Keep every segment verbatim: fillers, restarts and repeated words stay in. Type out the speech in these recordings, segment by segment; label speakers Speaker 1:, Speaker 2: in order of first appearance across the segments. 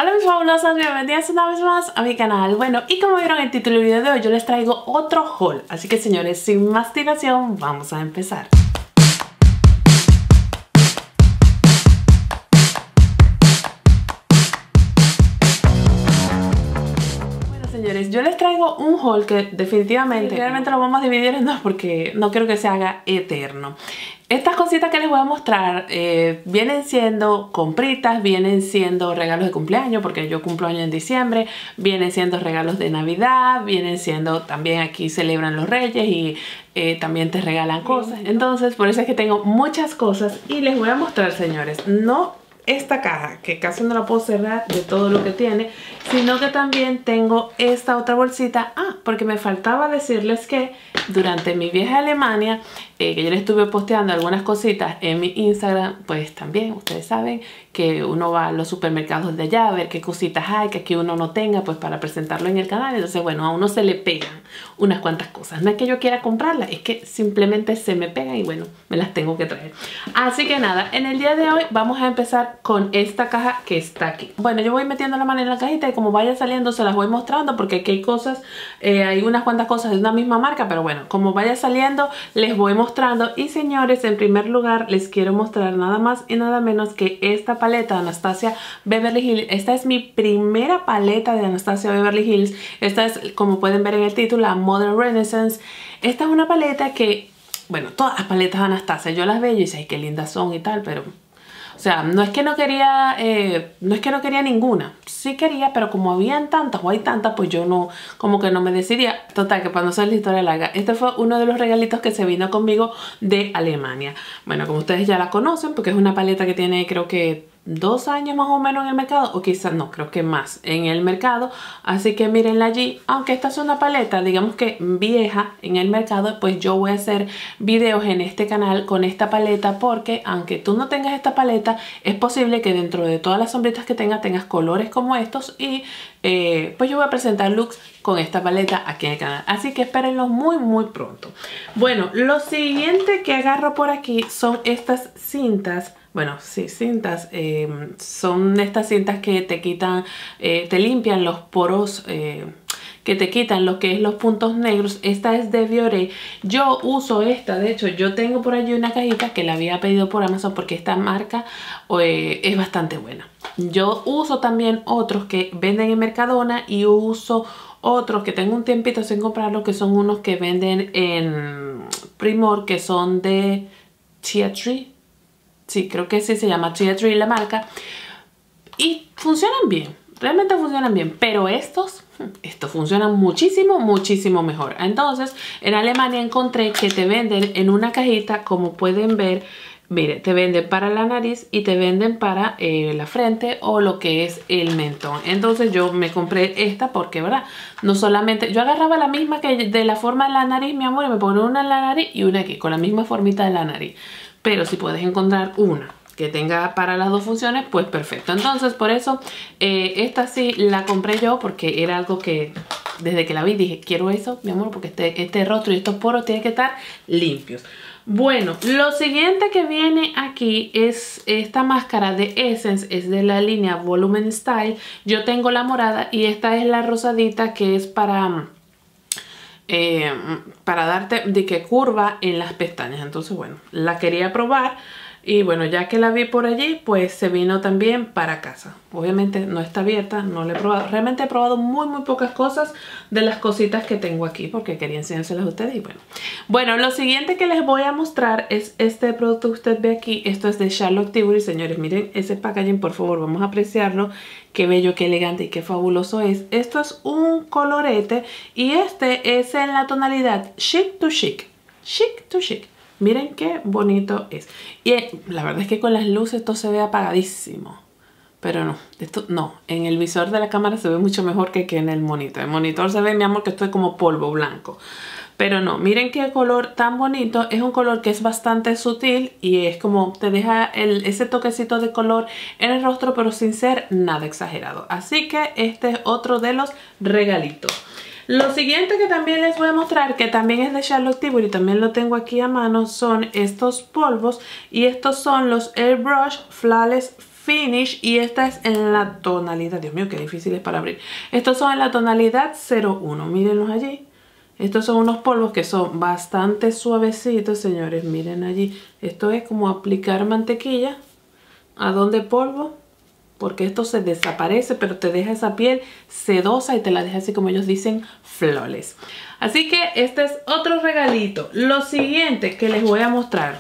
Speaker 1: Hola mis fabulosas, bienvenidas una vez más a mi canal. Bueno, y como vieron en el título del video de hoy, yo les traigo otro haul. Así que señores, sin más dilación, vamos a empezar. Bueno señores, yo les traigo un haul que definitivamente, realmente lo vamos a dividir en dos porque no quiero que se haga eterno. Estas cositas que les voy a mostrar eh, vienen siendo compritas, vienen siendo regalos de cumpleaños, porque yo cumplo año en diciembre, vienen siendo regalos de Navidad, vienen siendo también aquí celebran los Reyes y eh, también te regalan cosas. Entonces por eso es que tengo muchas cosas y les voy a mostrar, señores, no esta caja, que casi no la puedo cerrar de todo lo que tiene, sino que también tengo esta otra bolsita. Ah, porque me faltaba decirles que durante mi viaje a Alemania, eh, que yo les estuve posteando algunas cositas en mi Instagram, pues también ustedes saben que uno va a los supermercados de allá a ver qué cositas hay, que aquí uno no tenga, pues para presentarlo en el canal. Entonces bueno, a uno se le pegan unas cuantas cosas. No es que yo quiera comprarlas, es que simplemente se me pegan y bueno, me las tengo que traer. Así que nada, en el día de hoy vamos a empezar con esta caja que está aquí. Bueno, yo voy metiendo la mano en la cajita y como vaya saliendo se las voy mostrando porque aquí hay cosas, eh, hay unas cuantas cosas de una misma marca, pero bueno, como vaya saliendo les voy mostrando. Y señores, en primer lugar les quiero mostrar nada más y nada menos que esta paleta de Anastasia Beverly Hills. Esta es mi primera paleta de Anastasia Beverly Hills. Esta es, como pueden ver en el título, la Modern Renaissance. Esta es una paleta que, bueno, todas las paletas de Anastasia yo las veo y digo, ay, qué lindas son y tal, pero o sea, no es que no quería, eh, no es que no quería ninguna. Sí quería, pero como habían tantas o hay tantas, pues yo no, como que no me decidía. Total, que para no hacer la historia larga, este fue uno de los regalitos que se vino conmigo de Alemania. Bueno, como ustedes ya la conocen, porque es una paleta que tiene, creo que dos años más o menos en el mercado, o quizás no, creo que más en el mercado, así que mírenla allí. Aunque esta es una paleta, digamos que vieja en el mercado, pues yo voy a hacer videos en este canal con esta paleta, porque aunque tú no tengas esta paleta, es posible que dentro de todas las sombritas que tengas, tengas colores como estos y eh, pues yo voy a presentar looks con esta paleta aquí en el canal, así que espérenlo muy muy pronto. Bueno, lo siguiente que agarro por aquí son estas cintas. Bueno, sí, cintas, eh, son estas cintas que te quitan, eh, te limpian los poros, eh, que te quitan lo que es los puntos negros. Esta es de Biore. Yo uso esta, de hecho yo tengo por allí una cajita que la había pedido por Amazon porque esta marca eh, es bastante buena. Yo uso también otros que venden en Mercadona y uso otros que tengo un tiempito sin comprarlos, que son unos que venden en Primor, que son de Tea Tree. Sí, creo que sí se llama Tea Tree la marca. Y funcionan bien. Realmente funcionan bien. Pero estos, estos funcionan muchísimo, muchísimo mejor. Entonces, en Alemania encontré que te venden en una cajita, como pueden ver. Mire, te venden para la nariz y te venden para eh, la frente o lo que es el mentón. Entonces yo me compré esta porque, ¿verdad? No solamente... Yo agarraba la misma que de la forma de la nariz, mi amor, y me ponía una en la nariz y una aquí, con la misma formita de la nariz. Pero si puedes encontrar una que tenga para las dos funciones, pues perfecto. Entonces por eso eh, esta sí la compré yo, porque era algo que desde que la vi dije, quiero eso, mi amor, porque este, este rostro y estos poros tienen que estar limpios. Bueno, lo siguiente que viene aquí es esta máscara de Essence, es de la línea Volumen Style. Yo tengo la morada y esta es la rosadita, que es para... Eh, para darte de que curva en las pestañas. Entonces bueno, la quería probar y bueno, ya que la vi por allí, pues se vino también para casa. Obviamente no está abierta, no la he probado. Realmente he probado muy muy pocas cosas de las cositas que tengo aquí porque quería enseñárselas a ustedes y bueno. Bueno, lo siguiente que les voy a mostrar es este producto que usted ve aquí. Esto es de Charlotte Tilbury, señores. Miren ese packaging, por favor, vamos a apreciarlo. Qué bello, qué elegante y qué fabuloso es. Esto es un colorete y este es en la tonalidad Chic to Chic. Chic to Chic. Miren qué bonito es. Y eh, la verdad es que con las luces esto se ve apagadísimo. Pero no, esto no. En el visor de la cámara se ve mucho mejor que, que en el monitor. El monitor se ve, mi amor, que esto es como polvo blanco. Pero no, miren qué color tan bonito. Es un color que es bastante sutil y es como te deja el, ese toquecito de color en el rostro, pero sin ser nada exagerado. Así que este es otro de los regalitos. Lo siguiente que también les voy a mostrar, que también es de Charlotte Tilbury, también lo tengo aquí a mano, son estos polvos. Y estos son los Airbrush Flawless Finish y esta es en la tonalidad, Dios mío, qué difícil es para abrir. Estos son en la tonalidad cero uno, mírenlos allí. Estos son unos polvos que son bastante suavecitos, señores, miren allí. Esto es como aplicar mantequilla. ¿A dónde polvo? Porque esto se desaparece, pero te deja esa piel sedosa y te la deja así como ellos dicen, flawless. Así que este es otro regalito. Lo siguiente que les voy a mostrar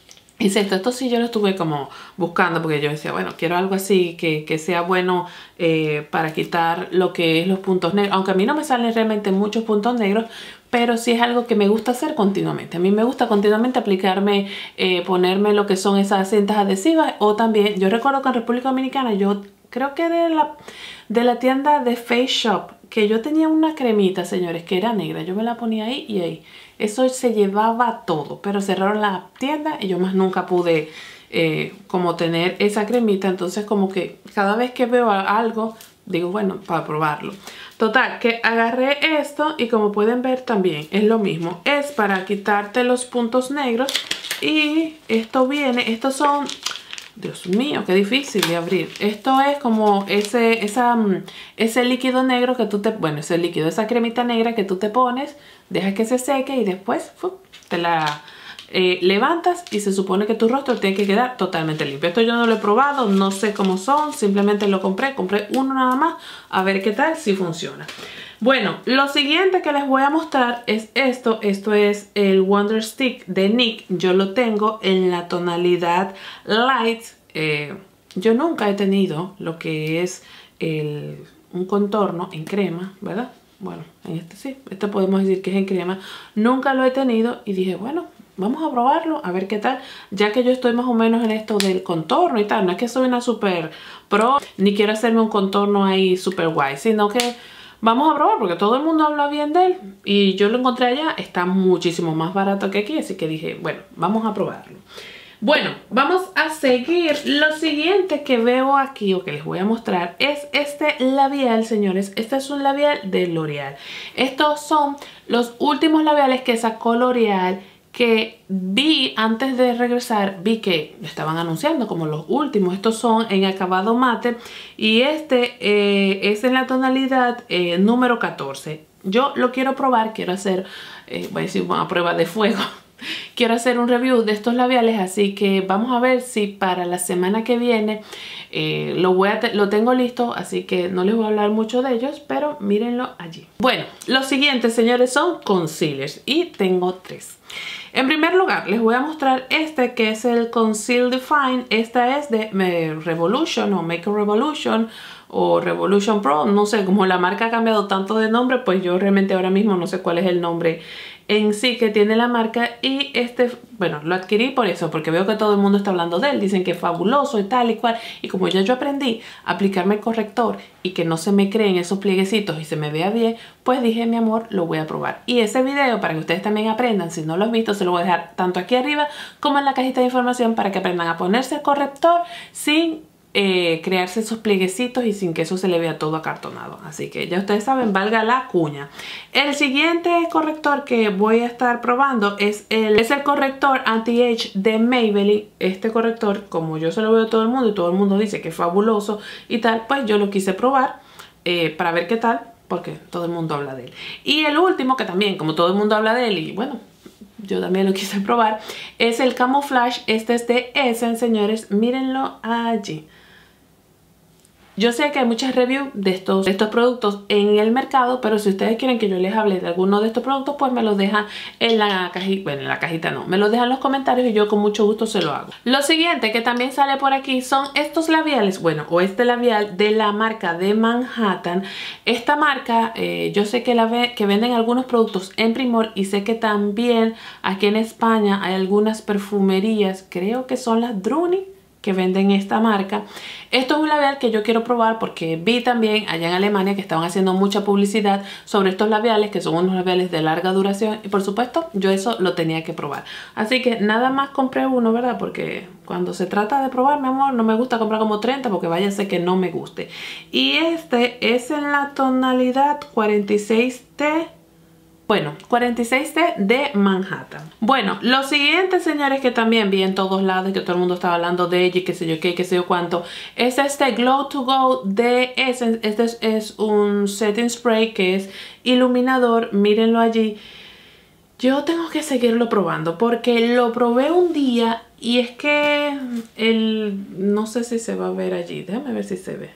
Speaker 1: es esto. Esto sí yo lo estuve como buscando porque yo decía, bueno, quiero algo así que, que sea bueno eh, para quitar lo que es los puntos negros. Aunque a mí no me salen realmente muchos puntos negros, pero sí es algo que me gusta hacer continuamente. A mí me gusta continuamente aplicarme, eh, ponerme lo que son esas cintas adhesivas. O también, yo recuerdo que en República Dominicana, yo creo que de la, de la tienda de Face Shop, que yo tenía una cremita, señores, que era negra. Yo me la ponía ahí y ahí. Eso se llevaba todo, pero cerraron la tienda y yo más nunca pude eh, como tener esa cremita. Entonces como que cada vez que veo algo, digo, bueno, para probarlo. Total, que agarré esto y como pueden ver también es lo mismo. Es para quitarte los puntos negros y esto viene, estos son... Dios mío, qué difícil de abrir. Esto es como ese, esa, ese líquido negro que tú te... Bueno, ese líquido, esa cremita negra que tú te pones, dejas que se seque y después ¡fum!, te la eh, levantas y se supone que tu rostro tiene que quedar totalmente limpio. Esto yo no lo he probado, no sé cómo son, simplemente lo compré. Compré uno nada más, a ver qué tal, si funciona. Bueno, lo siguiente que les voy a mostrar es esto. Esto es el Wonder Stick de N Y X. Yo lo tengo en la tonalidad Light. Eh, yo nunca he tenido lo que es el, un contorno en crema, ¿verdad? Bueno, en este sí, este podemos decir que es en crema. Nunca lo he tenido y dije, bueno, vamos a probarlo, a ver qué tal. Ya que yo estoy más o menos en esto del contorno y tal. No es que soy una super pro, ni quiero hacerme un contorno ahí super guay, sino que... vamos a probar porque todo el mundo habla bien de él y yo lo encontré allá, está muchísimo más barato que aquí, así que dije, bueno, vamos a probarlo. Bueno, vamos a seguir. Lo siguiente que veo aquí o que les voy a mostrar es este labial, señores. Este es un labial de L'Oreal. Estos son los últimos labiales que sacó L'Oreal, que vi antes de regresar, vi que estaban anunciando como los últimos. Estos son en acabado mate y este eh, es en la tonalidad eh, número catorce. Yo lo quiero probar, quiero hacer, eh, voy a decir una prueba de fuego. Quiero hacer un review de estos labiales, así que vamos a ver si para la semana que viene eh, lo, voy a lo tengo listo, así que no les voy a hablar mucho de ellos, pero mírenlo allí. Bueno, los siguientes, señores, son concealers y tengo tres. En primer lugar, les voy a mostrar este que es el Conceal Define. Esta es de eh, Revolution o Make Revolution o Revolution Pro. No sé, como la marca ha cambiado tanto de nombre, pues yo realmente ahora mismo no sé cuál es el nombre en sí que tiene la marca. Y este, bueno, lo adquirí por eso, porque veo que todo el mundo está hablando de él. Dicen que es fabuloso y tal y cual. Y como ya yo aprendí a aplicarme el corrector y que no se me creen esos plieguecitos y se me vea bien, pues dije, mi amor, lo voy a probar. Y ese video, para que ustedes también aprendan, si no lo han visto, se lo voy a dejar tanto aquí arriba como en la cajita de información para que aprendan a ponerse el corrector sin eh, crearse esos plieguecitos y sin que eso se le vea todo acartonado. Así que ya ustedes saben, valga la cuña. El siguiente corrector que voy a estar probando es el, es el corrector Anti-Age de Maybelline. Este corrector, como yo se lo veo a todo el mundo y todo el mundo dice que es fabuloso y tal, pues yo lo quise probar eh, para ver qué tal, porque todo el mundo habla de él. Y el último, que también como todo el mundo habla de él y bueno, yo también lo quise probar, es el Camouflage. Este es de Essence, señores, mírenlo allí. Yo sé que hay muchas reviews de estos, de estos productos en el mercado, pero si ustedes quieren que yo les hable de alguno de estos productos, pues me los dejan en la cajita, bueno, en la cajita no, me los dejan en los comentarios y yo con mucho gusto se lo hago. Lo siguiente que también sale por aquí son estos labiales, bueno, o este labial de la marca de Manhattan. Esta marca, eh, yo sé que, la ve, que venden algunos productos en Primor y sé que también aquí en España hay algunas perfumerías, creo que son las Druni, que venden esta marca. Esto es un labial que yo quiero probar porque vi también allá en Alemania que estaban haciendo mucha publicidad sobre estos labiales, que son unos labiales de larga duración, y por supuesto yo eso lo tenía que probar. Así que nada más compré uno, ¿verdad? Porque cuando se trata de probar, mi amor, no me gusta comprar como treinta porque vaya a ser que no me guste. Y este es en la tonalidad cuarenta y seis T. Bueno, cuarenta y seis T de Manhattan. Bueno, lo siguiente, señores, que también vi en todos lados, que todo el mundo estaba hablando de ella y qué sé yo qué, qué sé yo cuánto, es este Glow to Go de Essence. Este es, es un setting spray que es iluminador, mírenlo allí. Yo tengo que seguirlo probando porque lo probé un día y es que el... no sé si se va a ver allí, déjame ver si se ve.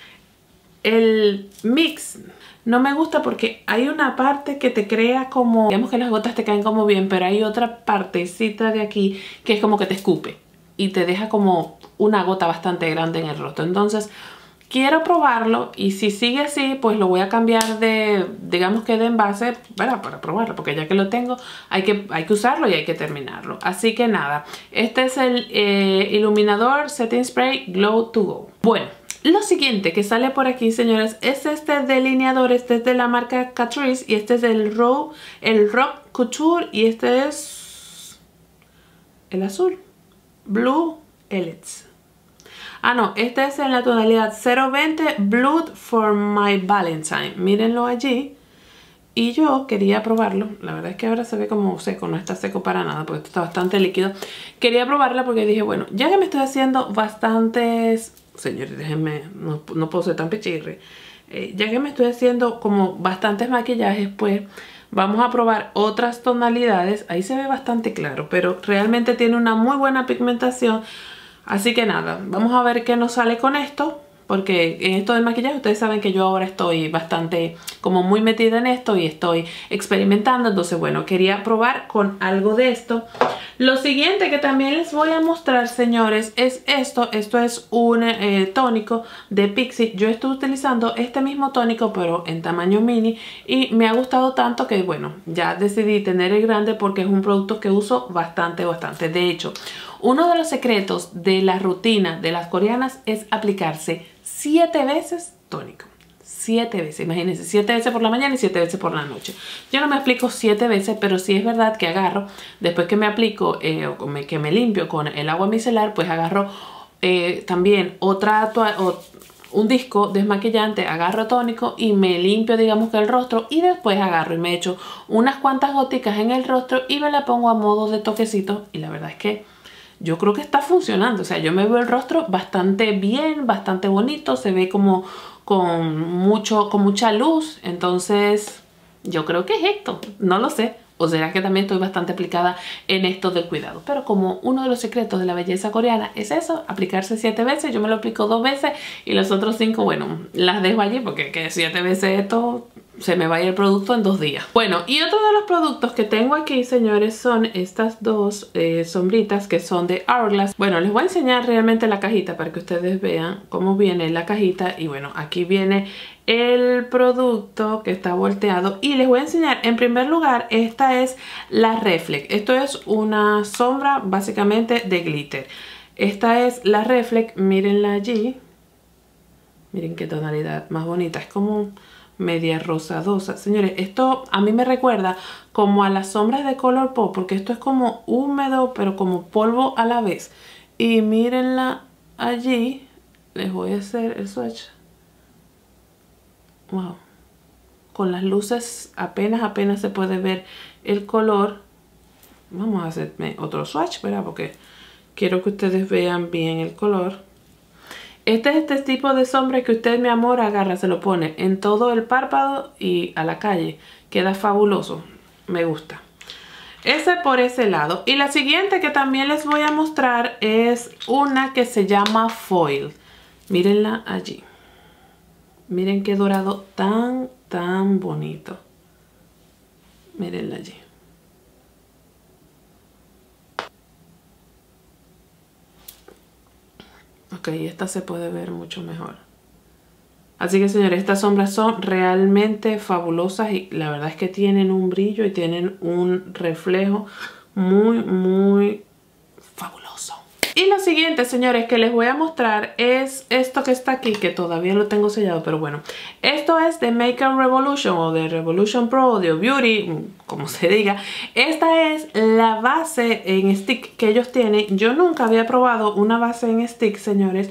Speaker 1: El mix no me gusta porque hay una parte que te crea como... digamos que las gotas te caen como bien, pero hay otra partecita de aquí que es como que te escupe y te deja como una gota bastante grande en el rostro. Entonces quiero probarlo y si sigue así, pues lo voy a cambiar de, digamos que de envase, para, para probarlo, porque ya que lo tengo, hay que, hay que usarlo y hay que terminarlo. Así que nada, este es el eh, iluminador setting spray Glow to Go. Bueno, lo siguiente que sale por aquí, señores, es este delineador. Este es de la marca Catrice y este es el Raw, el Rock Couture y este es el azul, Blue Elites. Ah, no, este es en la tonalidad cero veinte Blood for My Valentine. Mírenlo allí. Y yo quería probarlo. La verdad es que ahora se ve como seco. No está seco para nada porque esto está bastante líquido. Quería probarla porque dije, bueno, ya que me estoy haciendo bastantes... Señores, déjenme... No, no puedo ser tan pichirre. Eh, ya que me estoy haciendo como bastantes maquillajes, pues... vamos a probar otras tonalidades. Ahí se ve bastante claro, pero realmente tiene una muy buena pigmentación. Así que nada, vamos a ver qué nos sale con esto. Porque en esto del maquillaje ustedes saben que yo ahora estoy bastante como muy metida en esto y estoy experimentando. Entonces bueno, quería probar con algo de esto. Lo siguiente que también les voy a mostrar, señores, es esto. Esto es un eh, tónico de Pixi. Yo estoy utilizando este mismo tónico pero en tamaño mini. Y me ha gustado tanto que bueno, ya decidí tener el grande porque es un producto que uso bastante, bastante. De hecho, uno de los secretos de la rutina de las coreanas es aplicarse siete veces tónico. Siete veces, imagínense, siete veces por la mañana y siete veces por la noche. Yo no me aplico siete veces, pero sí es verdad que agarro, después que me aplico, eh, o me, que me limpio con el agua micelar, pues agarro eh, también otra o, un disco desmaquillante, agarro tónico y me limpio, digamos que el rostro, y después agarro y me echo unas cuantas goticas en el rostro y me la pongo a modo de toquecito. Y la verdad es que yo creo que está funcionando. O sea, yo me veo el rostro bastante bien, bastante bonito. Se ve como con, mucho, con mucha luz. Entonces, yo creo que es esto. No lo sé. O será que también estoy bastante aplicada en esto del cuidado. Pero como uno de los secretos de la belleza coreana es eso, aplicarse siete veces. Yo me lo aplico dos veces y los otros cinco, bueno, las dejo allí porque que siete veces esto... se me vaya el producto en dos días. Bueno, y otro de los productos que tengo aquí, señores, son estas dos eh, sombritas que son de Hourglass. Bueno, les voy a enseñar realmente la cajita para que ustedes vean cómo viene la cajita. Y bueno, aquí viene el producto que está volteado. Y les voy a enseñar, en primer lugar, esta es la Reflex. Esto es una sombra básicamente de glitter. Esta es la Reflex, mírenla allí. Miren qué tonalidad más bonita, es como... media rosadosa. Señores, esto a mí me recuerda como a las sombras de Colourpop, porque esto es como húmedo pero como polvo a la vez. Y mírenla allí. Les voy a hacer el swatch. Wow. Con las luces apenas apenas se puede ver el color. Vamos a hacerme otro swatch, ¿verdad? Porque quiero que ustedes vean bien el color. Este es este tipo de sombra que usted, mi amor, agarra, se lo pone en todo el párpado y a la calle. Queda fabuloso. Me gusta. Ese por ese lado. Y la siguiente que también les voy a mostrar es una que se llama Foil. Mírenla allí. Miren qué dorado tan, tan bonito. Mírenla allí. Ok, esta se puede ver mucho mejor. Así que, señores, estas sombras son realmente fabulosas y la verdad es que tienen un brillo y tienen un reflejo muy, muy fabuloso. Y lo siguiente, señores, que les voy a mostrar es esto que está aquí, que todavía lo tengo sellado, pero bueno. Esto es de Makeup Revolution o de Revolution Pro, de Beauty, como se diga. Esta es la base en stick que ellos tienen. Yo nunca había probado una base en stick, señores.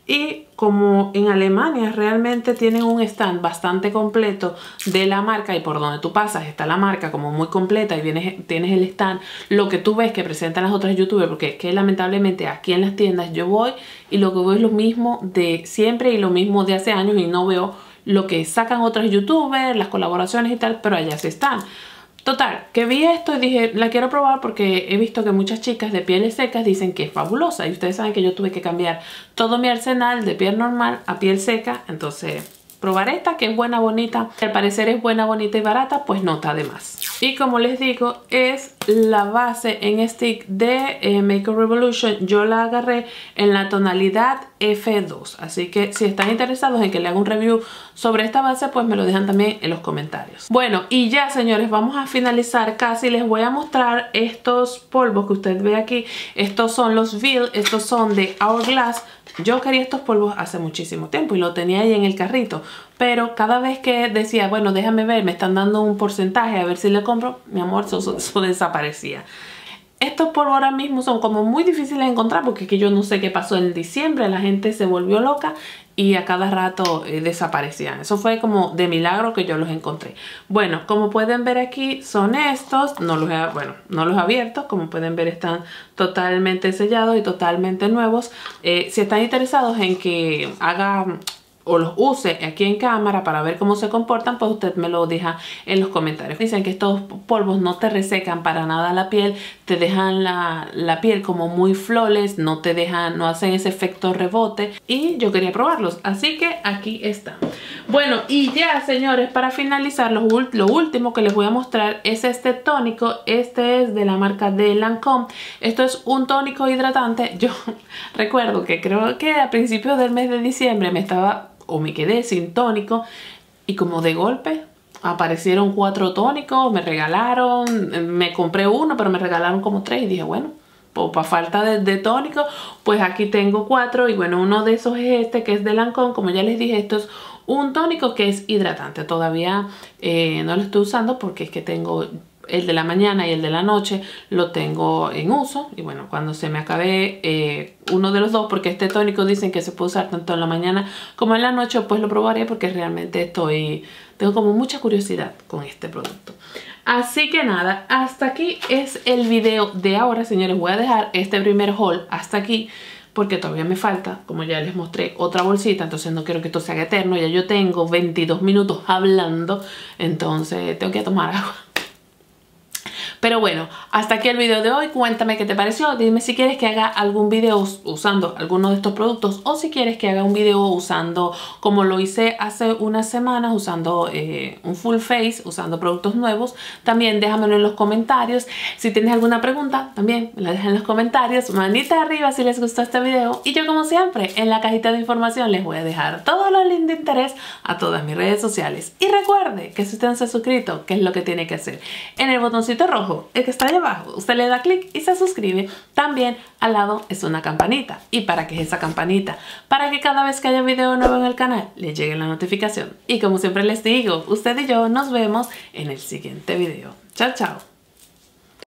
Speaker 1: Y como en Alemania realmente tienen un stand bastante completo de la marca y por donde tú pasas está la marca como muy completa y vienes, tienes el stand, lo que tú ves que presentan las otras youtubers, porque es que lamentablemente aquí en las tiendas yo voy y lo que veo es lo mismo de siempre y lo mismo de hace años y no veo lo que sacan otros youtubers, las colaboraciones y tal, pero allá sí están. Total, que vi esto y dije, la quiero probar porque he visto que muchas chicas de pieles secas dicen que es fabulosa. Y ustedes saben que yo tuve que cambiar todo mi arsenal de piel normal a piel seca. Entonces, probar esta que es buena, bonita. Al parecer es buena, bonita y barata, pues no está de más. Y como les digo, es la base en stick de eh, Makeup Revolution. Yo la agarré en la tonalidad F dos. Así que si están interesados en que le haga un review sobre esta base, pues me lo dejan también en los comentarios. Bueno, y ya señores, vamos a finalizar casi. Les voy a mostrar estos polvos que usted ve aquí. Estos son los Veil, estos son de Hourglass. Yo quería estos polvos hace muchísimo tiempo y lo tenía ahí en el carrito. Pero cada vez que decía, bueno, déjame ver, me están dando un porcentaje, a ver si le compro, mi amor, eso, eso, eso desaparecía. Estos polvos ahora mismo son como muy difíciles de encontrar porque es que yo no sé qué pasó en diciembre. La gente se volvió loca y a cada rato eh, desaparecían. Eso fue como de milagro que yo los encontré. Bueno, como pueden ver aquí son estos. No los he, bueno, no los he abierto. Como pueden ver están totalmente sellados y totalmente nuevos. Eh, si están interesados en que haga o los use aquí en cámara para ver cómo se comportan, pues usted me lo deja en los comentarios. Dicen que estos polvos no te resecan para nada la piel, te dejan la, la piel como muy flawless, no te dejan, no hacen ese efecto rebote y yo quería probarlos, así que aquí están. Bueno, y ya señores, para finalizar, lo, lo último que les voy a mostrar es este tónico. Este es de la marca de Lancome. Esto es un tónico hidratante. Yo recuerdo que creo que a principios del mes de diciembre me estaba o me quedé sin tónico y como de golpe aparecieron cuatro tónicos, me regalaron, me compré uno pero me regalaron como tres y dije bueno, pues para falta de, de tónico pues aquí tengo cuatro y bueno, uno de esos es este que es de Lancome. Como ya les dije, esto es un tónico que es hidratante. Todavía eh, no lo estoy usando porque es que tengo el de la mañana y el de la noche lo tengo en uso y bueno, cuando se me acabe eh, uno de los dos, porque este tónico dicen que se puede usar tanto en la mañana como en la noche, pues lo probaré porque realmente estoy tengo como mucha curiosidad con este producto. Así que nada, hasta aquí es el video de ahora, señores. Voy a dejar este primer haul hasta aquí porque todavía me falta, como ya les mostré, otra bolsita, entonces no quiero que esto se haga eterno. Ya yo tengo veintidós minutos hablando, entonces tengo que tomar agua. Pero bueno, hasta aquí el video de hoy. Cuéntame qué te pareció. Dime si quieres que haga algún video usando alguno de estos productos o si quieres que haga un video usando, como lo hice hace unas semanas, usando eh, un full face, usando productos nuevos. También déjamelo en los comentarios. Si tienes alguna pregunta, también me la dejas en los comentarios. Manita arriba si les gustó este video. Y yo, como siempre, en la cajita de información les voy a dejar todo lo lindo de interés a todas mis redes sociales. Y recuerde que si usted no se ha suscrito, ¿qué es lo que tiene que hacer? En el botoncito rojo, el que está ahí abajo, usted le da clic y se suscribe. También al lado es una campanita. ¿Y para qué es esa campanita? Para que cada vez que haya video nuevo en el canal le llegue la notificación. Y como siempre les digo, usted y yo nos vemos en el siguiente video. Chao, chao.